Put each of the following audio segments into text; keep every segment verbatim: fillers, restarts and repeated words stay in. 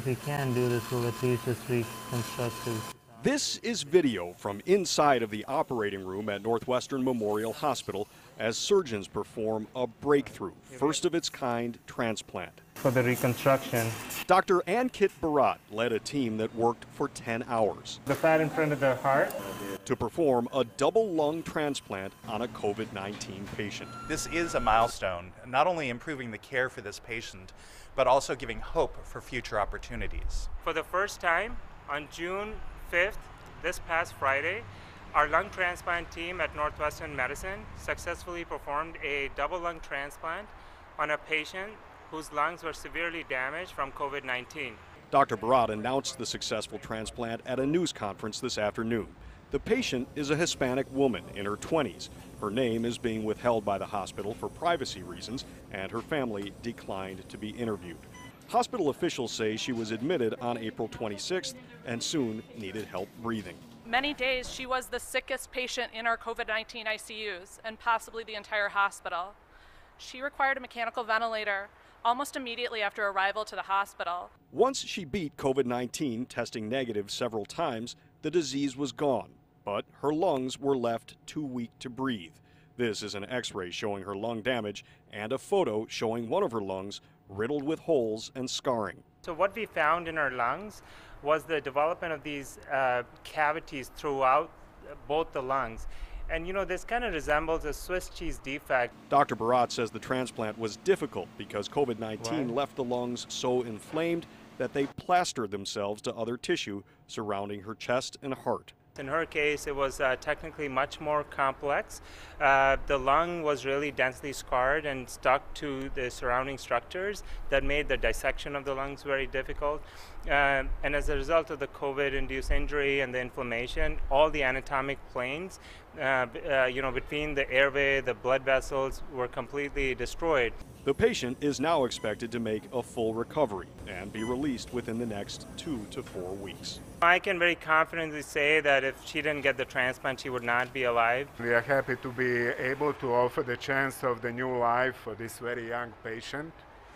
if we can do this, we'll at least just reconstruct it. This is video from inside of the operating room at Northwestern Memorial Hospital as surgeons perform a breakthrough, first of its kind transplant. For the reconstruction, Doctor Ankit Bharat led a team that worked for ten hours. The fat in front of the heart? To perform a double lung transplant on a COVID nineteen patient. This is a milestone, not only improving the care for this patient, but also giving hope for future opportunities. For the first time, on June fifth, this past Friday, our lung transplant team at Northwestern Medicine successfully performed a double lung transplant on a patient whose lungs were severely damaged from COVID nineteen. Doctor Bharat announced the successful transplant at a news conference this afternoon. The patient is a Hispanic woman in her twenties. Her name is being withheld by the hospital for privacy reasons, and her family declined to be interviewed. Hospital officials say she was admitted on April twenty-sixth and soon needed help breathing. Many days she was the sickest patient in our COVID nineteen I C Us and possibly the entire hospital. She required a mechanical ventilator almost immediately after arrival to the hospital. Once she beat COVID nineteen, testing negative several times, the disease was gone, but her lungs were left too weak to breathe. This is an X-ray showing her lung damage and a photo showing one of her lungs riddled with holes and scarring. So what we found in our lungs was the development of these uh, cavities throughout both the lungs. And you know, this kind of resembles a Swiss cheese defect. Doctor Bharat says the transplant was difficult because COVID nineteen Right. left the lungs so inflamed that they plastered themselves to other tissue surrounding her chest and heart. In her case, it was uh, technically much more complex. Uh, the lung was really densely scarred and stuck to the surrounding structures that made the dissection of the lungs very difficult. Uh, and as a result of the COVID-induced injury and the inflammation, all the anatomic planes, uh, uh, you know, between the airway, the blood vessels were completely destroyed. The patient is now expected to make a full recovery and be released within the next two to four weeks. I can very confidently say that if she didn't get the transplant, she would not be alive. We are happy to be able to offer the chance of the new life for this very young patient.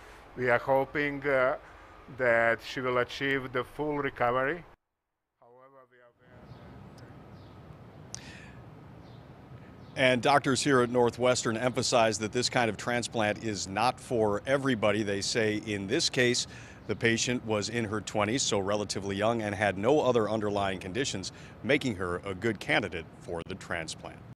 We are hoping uh, that she will achieve the full recovery. However, we are very... And doctors here at Northwestern emphasize that this kind of transplant is not for everybody. They say in this case, the patient was in her twenties, so relatively young, and had no other underlying conditions, making her a good candidate for the transplant.